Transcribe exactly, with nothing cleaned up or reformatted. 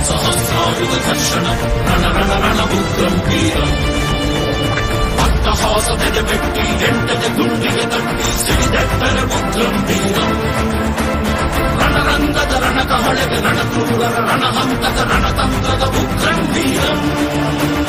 ಸಹಸ್ರಾಯುಧ ಘರ್ಷಣ ರಣ ರಣ ರಣ ಉಗ್ರಂ ವೀರಂ ಅಟ್ಟಹಾಸ ಬೆದೆ ಬೆಟ್ಟಿ ಎಂಟದೆ ಗುಂಡಿಗೆ ತಟ್ಟಿ ಸಿಡಿದೆಟ್ಟರೆ ಉಗ್ರಂ ವೀರಂ ರಣರಂಗದ ರಣಕಹಳೆಗೆ ರಣಕ್ರೂರರ ರಣಹಂತಕ ರಣತಂತ್ರದ ಉಗ್ರಂ ವೀರಂ